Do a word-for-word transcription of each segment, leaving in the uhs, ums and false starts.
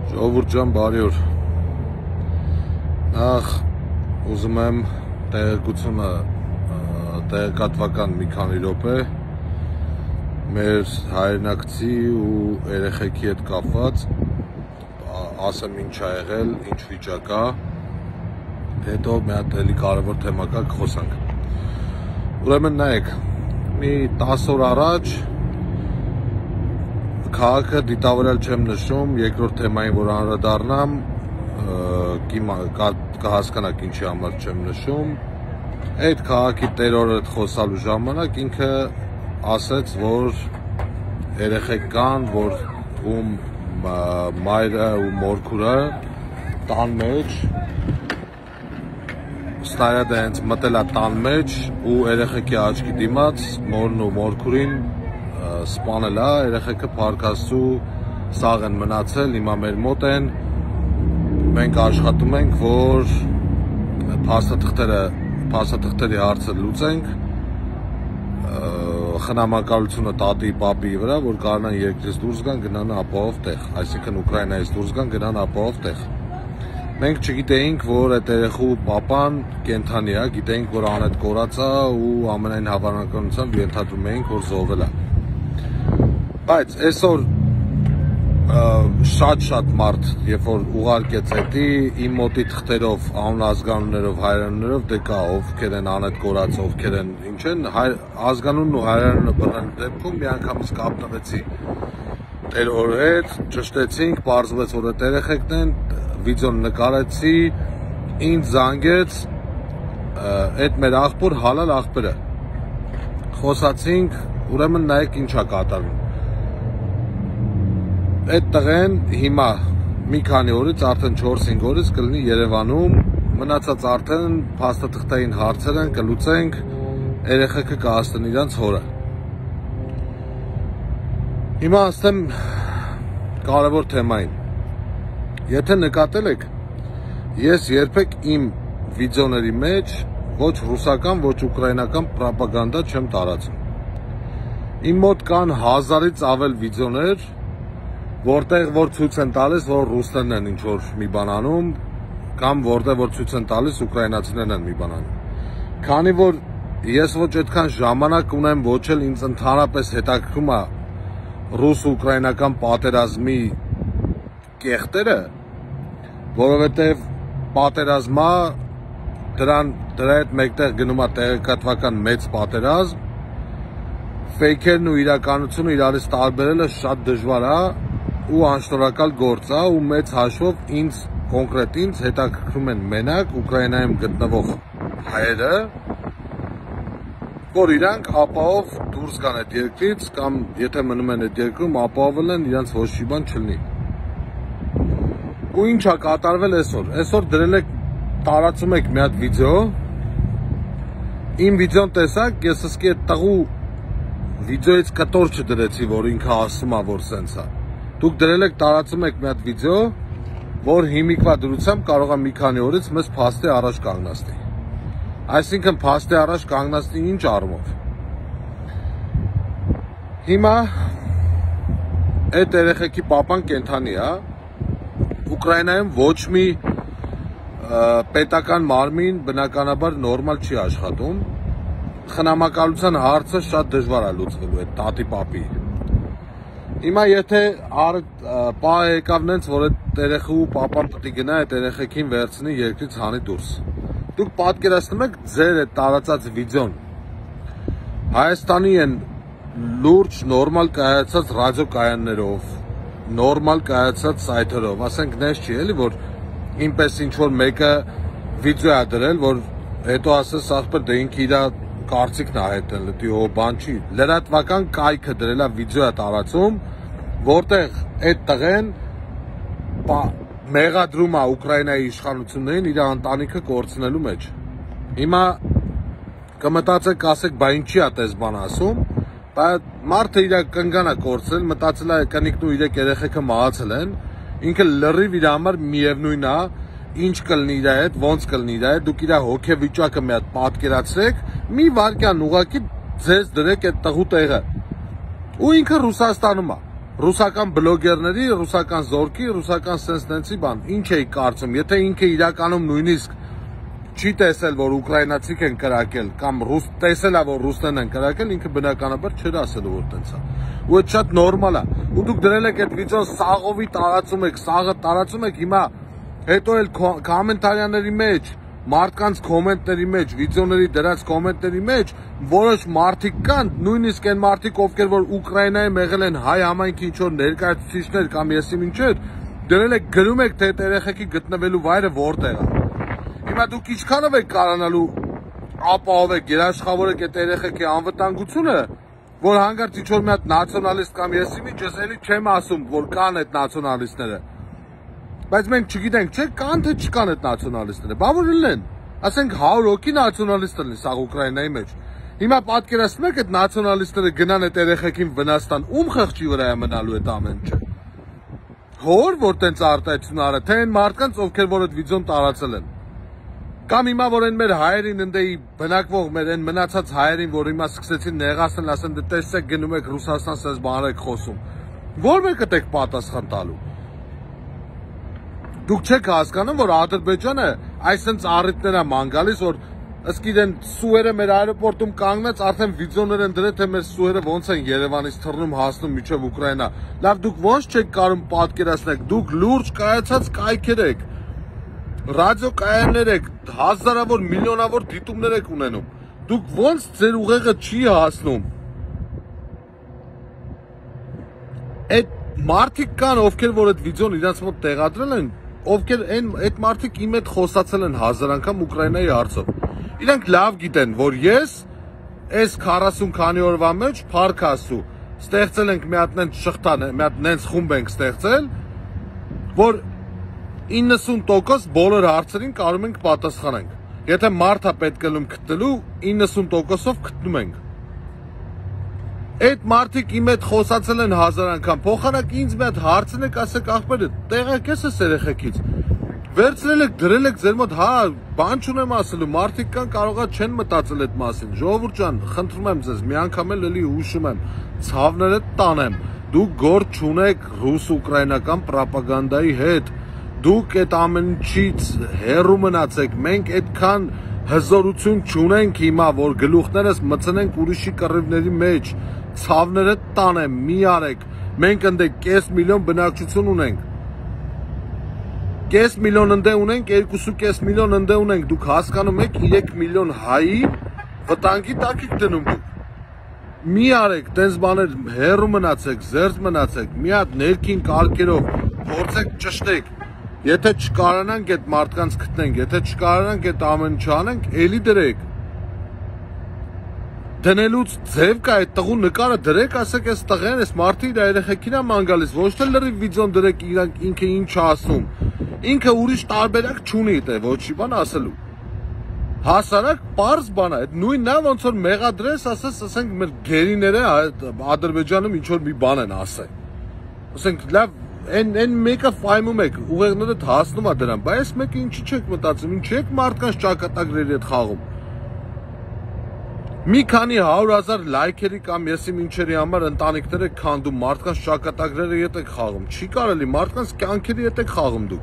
Ժողովուրդ ջան, բարի օր։ Նախ ուզում եմ տեղեկությունը տեղեկատվական մի քանի րոպե մեր հայրենակցի ու երեխեքի հետ կապված ասեմ ինչ ա եղել, ինչ վիճակ ա, հետո մի հատ էլի կարևոր թեմա կա, կխոսանք։ Ուրեմն նայեք, մի տասը օր առաջ քաղաքը դիտավորել չեմ նշում, երկրորդ թեմային, որ անդրադառնամ, կհասկանաք ինչի համար չեմ նշում։ Այդ քաղաքի տերորը խոսալու ժամանակ ինքը ասեց, որ երեխեք կան, որ ում մայրը ու մորքուրը տան մեջ, սնայադը հենց մտել է տան մեջ ու երեխեքի աչքի դիմաց մորն ու մորքուրին սպանել է, երեխեքը փառքաստու սաղ են մնացել, հիմա մեր մոտ են, մենք աշխատում ենք, որ փաստաթղթերի հարցը լուծենք, խնամակալությունը տատի պապի վրա, որ կարողանան երկրից դուրս գան, գնան ապահով տեղ, այսինքն Ուկրաինայից դուրս գան, գնան ապահով տեղ։ Մենք չգիտեինք, որ այդ երեխու պապան կենդանի է, գիտեինք, որ անհետ կորած է ու ամենայն հավանականությամբ ենթադրում էինք, որ զոհվել է։ Բայց այսօր շատ-շատ մարդ, երբ որ ուղարկեց էդի, իմ մոտի թղթերով, անազգանուններով, հայրանուններով, դե կա ովքեր են անհետ կորած, ովքեր են ինչ են, ազգանունն ու հայրանունը բռնելու դեպքում մի անգամից կապնվեցի տերորի հետ, ճշտեցինք, պարզվեց, որ այդ երեխեքն են, վիդեոն նկարեցի, ինձ զանգեց այդ մեր աղբոր հալալ աղբերը։ Խոսացինք, ուրեմն նայեք ինչ ա կատարվում։ Այդ տղեն հիմա մի քանի օրից, արդեն չորս-հինգ օրից կլինի Երևանում, մնացած արդեն փաստաթղթային հարցեր են, կլուծենք, երեխեքը կհասնեն իրանց հորը։ Հիմա ասեմ կարևոր թեմային։ Եթե նկատել եք, ես երբեք իմ վիդեոների մեջ ոչ ռուսական, ոչ ուկրաինական պրոպագանդա չեմ տարածում։ Իմ մոտ կան հազարից ավել վիդեոներ, որտեղ որ ցույց են տալիս, որ ռուսներն են ինչ-որ մի բան անում, կամ որտեղ որ ցույց են տալիս ուկրաինացիներն են մի բան անում։ Քանի որ ես ոչ այդքան ժամանակ ունեմ, ոչ էլ ինձ ընդհանրապես հետաքրքրում է ռուս-ուկրաինական պատերազմի կեղտերը, որովհետև պատերազմա դրան դրա հետ մեկտեղ գնում է տեղեկատվական մեծ պատերազմ, ֆեյքերն ու իրականությունը իրարից տարբերելը շատ դժվար է ու անշնորհակալ գործ է ու մեծ հաշվով ինձ կոնկրետ ինձ հետաքրքրում են մենակ Ուկրաինայում գտնվող հայերը, որ իրանք ապահով դուրս գան այդ երկրից կամ եթե մնում են այդ երկրում ապահովել են իրանց ոչ մի բան չլինի։ Ու ինչ ա կատարվել այսօր։ Այսօր դրել եք տարածում եք մի հատ վիդեո։ Իմ վիդեոն տեսակ, ես ասկի այդ տղու վիդեոից կտոր չդրեցի, որ ինքը ասում է, որ սենց է։ Դուք դրել եք տարածում եք մի հատ վիդեո, որ հիմիկվա դրությամբ կարող է մի քանի օրից մեզ փաստի առաջ կանգնացնի։ Այսինքն փաստի առաջ կանգնացնի ինչ առումով։ Հիմա այդ երեխեքի պապան կենդանի է, Ուկրաինայում ոչ մի պետական մարմին բնականաբար նորմալ չի աշխատում, խնամակալության հարցը շատ դժվար է լուծվելու այդ տատի պապի։ Հիմա եթե պահ եկավ նենց, որ այդ երեխու պապան պետք է գնա այդ երեխեքին վերցնի երկրից հանի դուրս։ Դուք պատկերացնում եք ձեր այդ տարածած վիդեոն Հայաստանի են լուրջ նորմալ կայացած ռադիոկայաններով, նորմալ կայացած սայթերով, ասենք նես չի էլի, որ ինպես ինչ-որ մեկը վիդեո է դրել, որ հետո ասես ախպեր դե ինքը իրա կարծիքն է հետեն լտի ու բան չի, լրատվական կայքը դրել է վիդեո է տարածում, որտեղ այդ տղեն մեղադրում է Ուկրաինայի իշխանություններին իր ընտանիքը կորցնելու մեջ։ Հիմա կմտածեք, ասեք, բա ինչի է տես բան ասում, բայց մարդը իր կնգան է կորցրել, մտածել է կնիկն ու իր երեխեքը մահացել են, ինքը լրիվ իր համար միևնույն է, ինչ կլինի իր հետ, ոնց կլինի իր հետ, դուք իր հոգեվիճակը մի հատ պատկերացրեք, մի վարքյան ուղղակի ձեզ դրեք այդ տղու տեղը։ Ու ինքը Ռուսաստանում է, ռուսական բլոգերների, ռուսական զորքի, ռուսական սենսնենցի բան, ինչ էի կարծում, եթե ինքը իրականում նույնիսկ չի տեսել, որ ուկրաինացիք են կրակել, կամ ռուս տեսել է, որ ռուսներն են կրակել, ինքը բնականաբար չէր ասելու, որ տենց է։ Ու այդ շատ նորմալ է։ Ու դուք դրել եք այդ վիդեոն սաղովի տարածում եք, սաղը տարածում եք, հիմա հետո էլ կոմենտարիաների մեջ, մարդկանց կոմենտների մեջ, վիդեոների դրած կոմենտների մեջ որոշ մարդիկ կան, նույնիսկ այն մարդիկ, ովքեր որ Ուկրաինայում եղել են հայ համայնքի ինչ-որ ներկայացուցիչներ կամ եսիմ ինչեր, դրել եք գրում եք, թե այդ երեխեքի գտնվելու վայրը որտեղ է։ Հիմա դուք ինչքանով եք կարողանալու ապահովեք, երաշխավորեք այդ երեխեքի անվտանգությունը, որ հանգարց ինչ-որ մի հատ նացիոնալիստ կամ եսիմ ինչ, ես էլի չեմ ասում, որ կան այդ նացիոնալիստները։ Բայց մենք չգիտենք, չէ, կան թե չկան այդ նացիոնալիստները, բա որ լինեն, ասենք հարյուր հոգի նացիոնալիստ լինի սաղ Ուկրաինայի մեջ։ Հիմա պատկերացնում եք այդ նացիոնալիստները գնան այդ երեխեքին վնասան, ում խղճի վրա է մնալու այդ ամեն ինչը։ Հոր որ տենց արտահայտություն արա, թե այն մարդկանց, ովքեր որ այդ վիդեոն տարածել են։ Կամ հիմա որ այն մեր հայերին ընդեի բնակվող մեր այն մնացած հայերին, որ հիմա սկսեցին նեղացնել, ասեն դե տեսեք գնում եք Ռուսաստան, սենց բաներ եք խոսում։ Որ մեկը դեք պատասխան տալու։ Դուք չեք հասկանում, որ Ադրբեջանը այսպես առիթներ է ման գալիս, որ ըստ իրեն սուերը մեր аэроպորտում կանգնած արդեն վիդեոներ են դրել, թե մեր սուերը ոնց են Երևանից թռնում հասնում մինչև Ուկրաինա։ Լավ, դուք ոնց չեք կարող պատկերացնել, դուք լուրջ կայացած կայքեր եք, ռադիոկայաններ եք, հազարավոր, միլիոնավոր դիտումներ եք ունենում։ Դուք ոնց ձեր ուղեղը չի հասնում։ Այդ մարդիկ կան, ովքեր որ այդ վիդեոն իրենց մոտ տեղադրել են, ովքեր այն այդ մարդիկ իմ հետ խոսացել են հազար անգամ Ուկրաինայի հարցով։ Իրանք լավ գիտեն, որ ես այս քառասուն քանի օրվա մեջ փարքասու ստեղծել ենք մի հատ նենց շղթան, մի հատ նենց խումբ ենք ստեղծել, որ իննսուն տոկոս բոլոր հարցերին կարող ենք պատասխանենք։ Եթե մարդը պետք է լում գտնելու, իննսուն տոկոսով գտնում ենք։ Այդ մարդիկ իմ հետ խոսացել են հազար անգամ, փոխանակ ինձ մի հատ հարցնեք, ասեք ախպերը, տեղակես ես երեխեքից։ Վերցրել եք, դրել եք ձեր մոտ, հա, բան չունեմ ասելու, մարդիկ կան կարողա չեն մտածել այդ մասին։ Ժողովուրդ ջան, խնդրում եմ ձեզ, մի անգամ էլ էլի հուշում եմ, ցավները տանեմ։ Դուք գործ չունեք ռուս-ուկրաինական ռոպագանդայի հետ։ Դուք այդ ամեն ինչից հեռու մնացեք։ Մենք այդքան հզորություն չունենք հիմա, որ գլուխներս մցնենք ուրիշի կռիվների մեջ։ Ցավները տանեմ, մի արեք։ Մենք ընդ կես միլիոն բնակչություն ունենք։ Կես միլիոն ընդ ունենք, երկու կես միլիոն ընդ ունենք, դուք հասկանում եք երեք միլիոն հայի վտանգի տակ եք դնում դուք։ Մի արեք, տենց բաներ հեռու մնացեք, զերծ մնացեք, մի հատ ներքին կարգերով փորձեք ճշտեք։ Եթե չկարանանք այդ մարդկանց գտնենք, եթե չկարանանք այդ ամեն ինչ անենք, էլի դրեք։ Դնելուց ձև կա այդ տղու նկարը դրեք, ասեք այս տղեն, այս մարդը իր երեխեքին է ման գալիս, ոչ թե լրիվ վիդեոն դրեք իրանք ինքը ինչ ասում։ Ինքը ուրիշ տարբերակ չունի դե ոչի բան ասելու։ Հասարակ պարզ բան է, այդ նույնն է ոնց որ մեղադրես, ասես, ասենք մեր գերիները Ադրբեջանում ինչ որ մի բան են ասել։ Ասենք լավ, այն այն մեկը ֆայմում եք, ուղեղներդ հասնում է դրան, բայց մեկը ինչի չեք մտածում, ինչ եք մարդկանց ճակատագրերի հետ խաղում։ Մի քանի հարյուր հազար լայքերի կամ եսիմ ինչերի համար ընտանիքներ եք քանդում, մարդկանց ճակատագրերի հետ եք խաղում։ Չի կարելի, մարդկանց կյանքերի հետ եք խաղում դուք։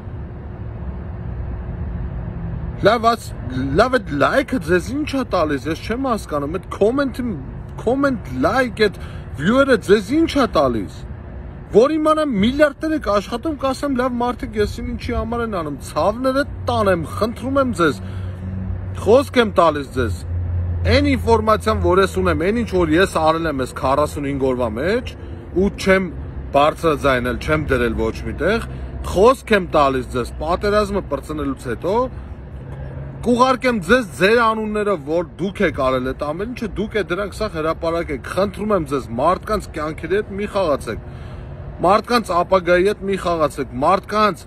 Լավ, լավ այդ լայքը ձեզ ինչ է տալիս, ես չեմ հասկանում, այդ կոմենտը, կոմենտ, լայք, այդ վյուերը ձեզ ինչ է տալիս։ Որ իմանամ միլիարդներ եք աշխատում, կասեմ լավ մարդիկ եսիմ ինչի համար են անում, ցավները տանեմ, խնդրում եմ ձեզ, խոսք եմ տալիս ձեզ։ Այն ինֆորմացիան, որ ես ունեմ, այն ինչ որ ես արել եմ այս քառասունհինգ օրվա մեջ ու չեմ բարձրաձայնել, չեմ դրել ոչ միտեղ, խոսք եմ տալիս ձեզ, պատերազմը բրցնելուց հետո կուղարկեմ ձեզ ձեր անունները, որ դուք եք արել այդ ամեն ինչը, դուք եք դրանք սա հրապարակեք, խնդրում եմ ձեզ, մարդկանց կյանքերի հետ մի խաղացեք, մարդկանց ապագայի հետ մի խաղացեք, մարդկանց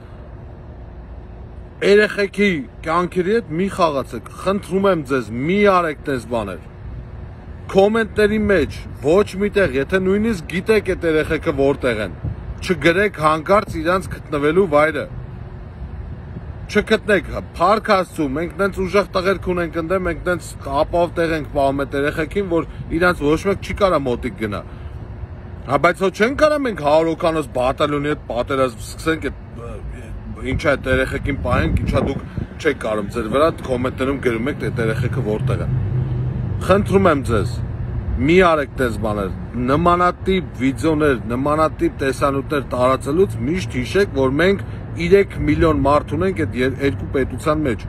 երեխեքի կյանքերի հետ մի խաղացեք, խնդրում եմ ձեզ, մի արեք տես բաներ։ Կոմենտների մեջ ոչ միտեղ, եթե նույնիսկ գիտեք այդ երեխեքը որտեղ են, չգրեք հանկարծ իրանց գտնվելու վայրը։ Չգտնեք, փառք Աստծո, մենք տենց ուժեղ տղերք ունենք ընդ, մենք տենց ապահով տեղ ենք պահում այդ երեխեքին, որ իրանց ոչ մեկ չի կարա մոտիկ գնա։ Հա բայց ոչ չեն կարող մենք հարյուր հոգանոց բատալյոնի հետ պատերազմ սկսենք այդ ինչ է երեխեքին պահենք, ինչա դուք չեք կարող ձեր վրա կոմենտներում գրում եք այդ երեխեքը որտեղ է։ Խնդրում եմ ձեզ, մի արեք դες բաներ, նմանատիպ վիդեոներ, նմանատիպ տեսանյութեր տարածելուց միշտ հիշեք, որ մենք երեք միլիոն մարդ ունենք այդ երկու պետության մեջ։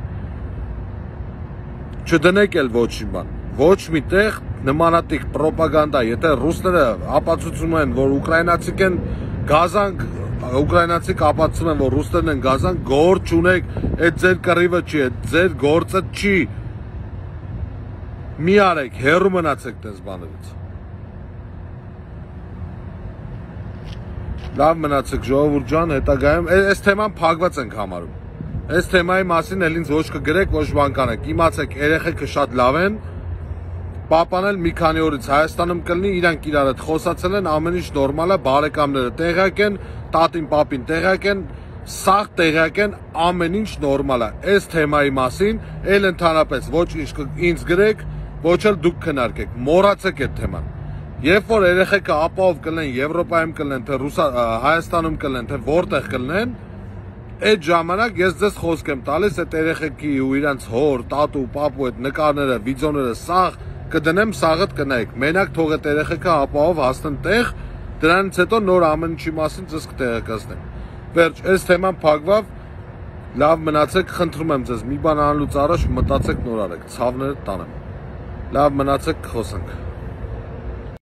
Չդնեք էլ ոչ մի բան, ոչ մի տեղ նմանատիպ պրոպագանդա, եթե ռուսները ապացուցում են, որ ուկրաինացիք են գազանք, ուկրաինացիք ապացուցում են, որ ռուսներն են գազանք, գործ չունեք, այդ ձեր կռիվը չի, այդ ձեր գործը չի։ Մի արեք, հեռու մնացեք դες բաներից։ Լավ մնացեք ժողովուրդ ջան, հետագայում այս թեման փակված ենք համարում։ Այս թեմայի մասին էլ ինձ ոչ կգրեք, ոչ բան կանեք։ Իմացեք, երեխեքը շատ լավ են։ Պապան էլ մի քանի օրից Հայաստանում կլինի, իրանք իրար հետ խոսացել են, ամեն ինչ նորմալ է, բարեկամները տեղյակ են, տատին, պապին տեղյակ են, սաղ տեղյակ են, ամեն ինչ նորմալ է։ Այս թեմայի մասին էլ ընդհանրապես ոչ ինձ գրեք, ոչ էլ դուք քննարկեք, մոռացեք այդ թեման։ Երբ որ երեխեքը ապահով կլինեն, Եվրոպայում կլինեն, թե Հայաստանում կլինեն, թե որտեղ կլինեն, այդ ժամանակ ես ձեզ խոսք եմ տալիս այդ երեխեքի ու իրանց հոր, տատու, պապու այդ նկարները, վիդեոները սաղ կդնեմ, սաղդ կնայեք։ Մենակ թող այդ երեխեքը ապահով հասնեն տեղ, դրանից հետո նոր ամեն ինչի մասին ձեզ կտեղեկացնեմ։ Վերջ, այս թեման փակվավ, լավ մնացեք, խնդրում եմ ձեզ, մի բան անելուց առաջ մտածեք նոր արեք, ցավները տանեմ։ Լավ մնացեք, խոսենք։